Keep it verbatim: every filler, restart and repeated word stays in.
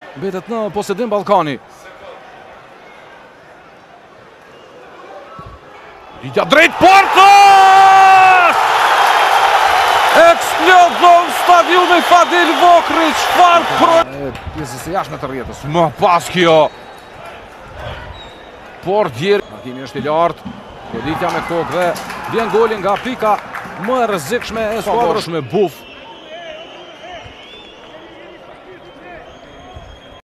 Mbetet në posedim Ballkani. Lidja drejt portës! Eksplodon stadiumi Fadil Vokri, çfarë pro... Pjesës e jashtme të rrjetës, më pas kjo. Por djeri, markimi është i lartë, Lidja me kokë dhe vjen goli nga pika më e rrezikshme e skuadrës me buf.